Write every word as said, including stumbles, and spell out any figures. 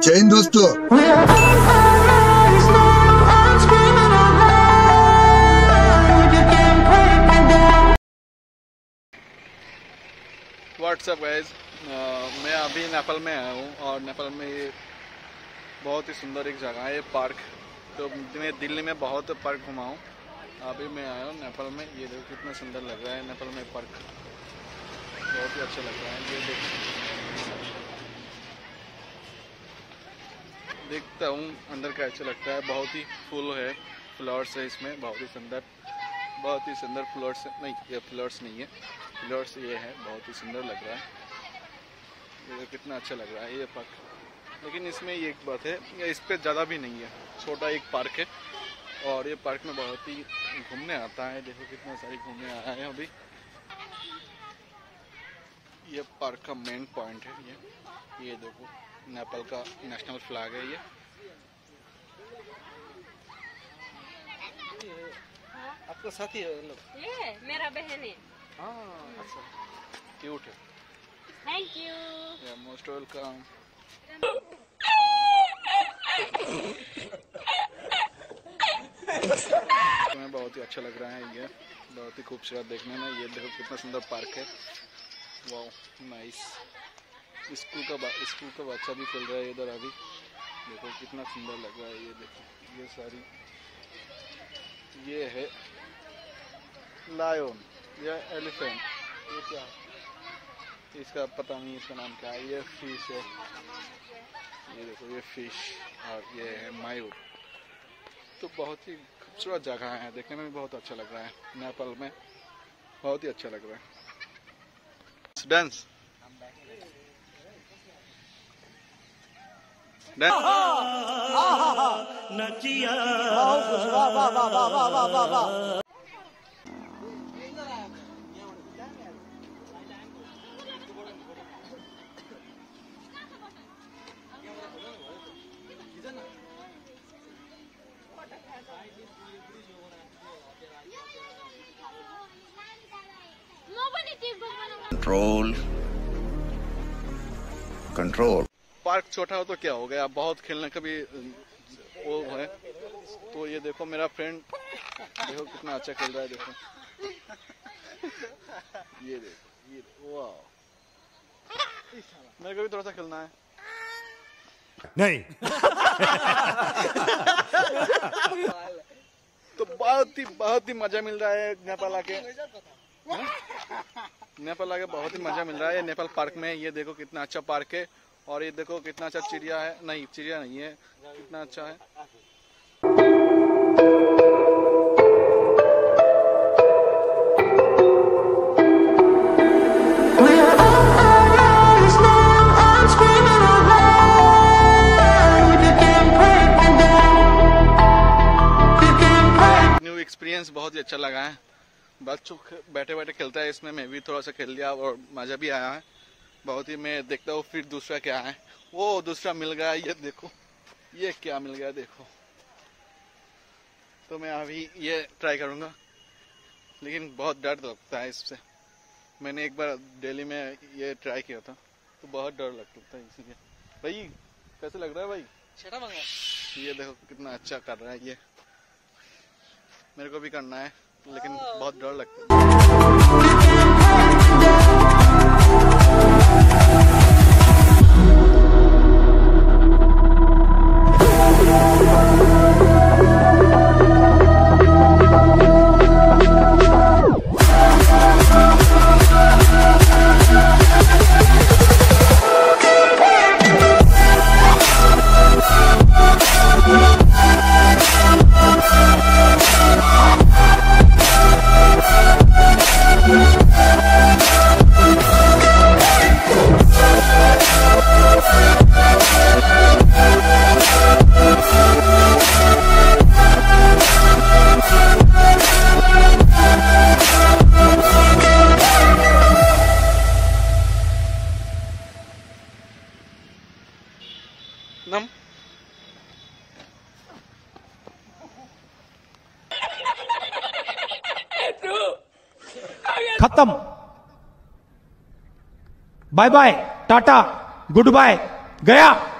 जय हिंद दोस्तों। What's up guys, मैं अभी नेपाल में आया हूँ और नेपाल में ये बहुत ही सुंदर एक जगह है, ये पार्क। तो मैं दिल्ली में बहुत पार्क घुमा हूँ, अभी मैं आया हूँ नेपाल में। ये देखो कितना सुंदर लग रहा है नेपाल में पार्क, बहुत ही अच्छा लग रहा है। ये देखो, देखता हूँ अंदर का अच्छा लगता है। बहुत ही फूल है, फ्लावर्स है इसमें, बहुत ही सुंदर, बहुत ही सुंदर फ्लावर्स। नहीं, ये फ्लावर्स नहीं है, फ्लावर्स ये है। बहुत ही सुंदर लग रहा है, ये कितना अच्छा लग रहा है ये पार्क। लेकिन इसमें ये एक बात है, ये इस पर ज़्यादा भी नहीं है, छोटा एक पार्क है। और ये पार्क में बहुत ही घूमने आता है। देखो कितना सारी घूमने आया है अभी। ये पार्क का मेन पॉइंट है। ये ये देखो, नेपाल का नेशनल फ्लैग है ये। आपका साथी है लोग? ये मेरा बहन है। हाँ, अच्छा, क्यूट है। Thank you, most welcome. तुम्हें बहुत ही अच्छा लग रहा है, ये बहुत ही खूबसूरत देखने में। ये देखो कितना सुंदर पार्क है, वाओ नाइस। स्कूल का स्कूल का बच्चा भी खेल रहा है इधर अभी। देखो कितना सुंदर लग रहा है। ये देखो, ये सारी, ये है लायन या एलिफेंट, ये क्या है इसका पता नहीं, इसका नाम क्या है। ये फिश है, ये देखो ये फिश, और ये है मयूर। तो बहुत ही खूबसूरत जगह है, देखने में भी बहुत अच्छा लग रहा है। नेपाल में बहुत ही अच्छा लग रहा है। डांस नचिया। Control control. पार्क छोटा हो तो क्या हो गया, बहुत खेलने का भी वो है। तो ये देखो मेरा फ्रेंड, देखो कितना अच्छा खेल रहा है। देखो ये देखो, ये वाह, मेरे को भी थोड़ा सा खेलना है। नहीं। तो बहुत ही बहुत ही मजा मिल रहा है नेपाल आके। नेपाल आके बहुत ही मजा मिल रहा है नेपाल पार्क में। ये देखो कितना अच्छा पार्क है, और ये देखो कितना अच्छा चिड़िया है। नहीं, चिड़िया नहीं है, कितना अच्छा है। न्यू एक्सपीरियंस बहुत ही अच्छा लगा है। बच्चों बैठे बैठे खेलता है इसमें, मैं भी थोड़ा सा खेल लिया और मजा भी आया है बहुत ही। मैं देखता हूँ फिर दूसरा क्या है। वो दूसरा मिल गया, ये देखो ये क्या मिल गया देखो। तो मैं अभी ये ट्राई करूँगा, लेकिन बहुत डर लगता है इससे। मैंने एक बार दिल्ली में ये ट्राई किया था, तो बहुत डर लगता है इसलिए। भाई कैसे लग रहा है भाई? छठा मंगा। ये देखो कितना अच्छा कर रहा है ये, मेरे को भी करना है, लेकिन बहुत डर लगता है। नम खत्म, bye bye, tata, good bye, गया।